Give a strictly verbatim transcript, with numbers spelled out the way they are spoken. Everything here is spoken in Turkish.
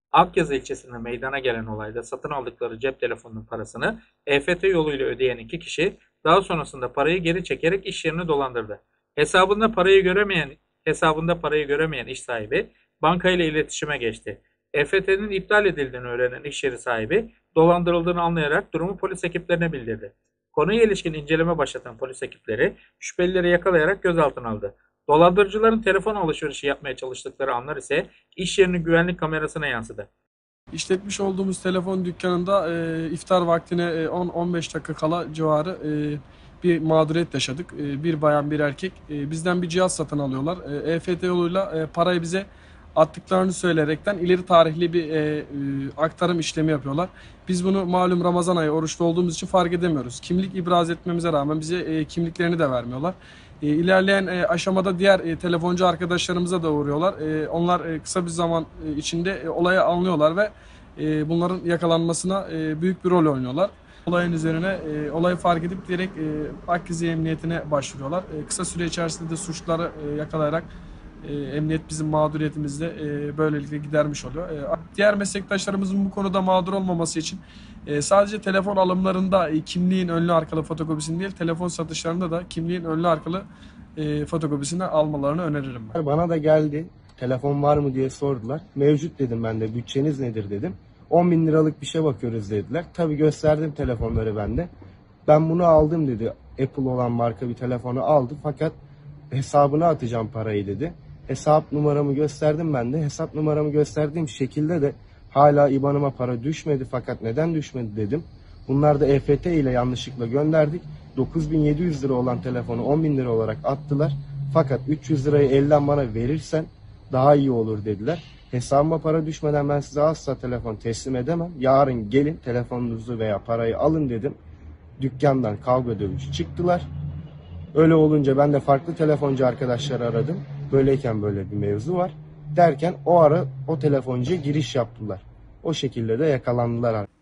Akyazı ilçesinde meydana gelen olayda satın aldıkları cep telefonunun parasını E F T yoluyla ödeyen iki kişi daha sonrasında parayı geri çekerek iş yerini dolandırdı. Hesabında parayı göremeyen hesabında parayı göremeyen iş sahibi bankayla iletişime geçti. E F T'nin iptal edildiğini öğrenen iş yeri sahibi dolandırıldığını anlayarak durumu polis ekiplerine bildirdi. Konuya ilişkin inceleme başlatan polis ekipleri şüphelileri yakalayarak gözaltına aldı. Dolandırıcıların telefon alışverişi yapmaya çalıştıkları anlar ise iş yerinin güvenlik kamerasına yansıdı. İşletmiş olduğumuz telefon dükkanında e, iftar vaktine e, on on beş dakika kala civarı e, bir mağduriyet yaşadık. E, bir bayan bir erkek e, bizden bir cihaz satın alıyorlar. E, EFT yoluyla e, parayı bize attıklarını söyleyerekten ileri tarihli bir e, e, aktarım işlemi yapıyorlar. Biz bunu malum Ramazan ayı oruçlu olduğumuz için fark edemiyoruz. Kimlik ibraz etmemize rağmen bize e, kimliklerini de vermiyorlar. E, ilerleyen e, aşamada diğer e, telefoncu arkadaşlarımıza da uğruyorlar. E, onlar e, kısa bir zaman e, içinde e, olayı anlıyorlar ve e, bunların yakalanmasına e, büyük bir rol oynuyorlar. Olayın üzerine e, olayı fark edip direkt e, Akgezi Emniyetine başvuruyorlar. E, kısa süre içerisinde de suçları e, yakalayarak e, emniyet bizim mağduriyetimizde e, böylelikle gidermiş oluyor. E, diğer meslektaşlarımızın bu konuda mağdur olmaması için e, sadece telefon alımlarında e, kimliğin önlü arkalı fotokopisini değil, telefon satışlarında da kimliğin önlü arkalı e, fotokopisini almalarını öneririm ben. Bana da geldi. Telefon var mı diye sordular. Mevcut dedim ben de. Bütçeniz nedir dedim. on bin liralık bir şey bakıyoruz dediler. Tabii gösterdim telefonları ben de. Ben bunu aldım dedi. Apple olan marka bir telefonu aldı. Fakat hesabına atacağım parayı dedi. Hesap numaramı gösterdim ben de. Hesap numaramı gösterdiğim şekilde de hala I B A N'ıma para düşmedi. Fakat neden düşmedi dedim. Bunlar da E F T ile yanlışlıkla gönderdik. dokuz bin yedi yüz lira olan telefonu on bin lira olarak attılar. Fakat üç yüz lirayı elden bana verirsen daha iyi olur dediler. Hesabıma para düşmeden ben size asla telefon teslim edemem. Yarın gelin telefonunuzu veya parayı alın dedim. Dükkandan kavga dövüş çıktılar. Öyle olunca ben de farklı telefoncu arkadaşları aradım. Böyleyken böyle bir mevzu var. Derken o ara o telefoncuya giriş yaptılar. O şekilde de yakalandılar.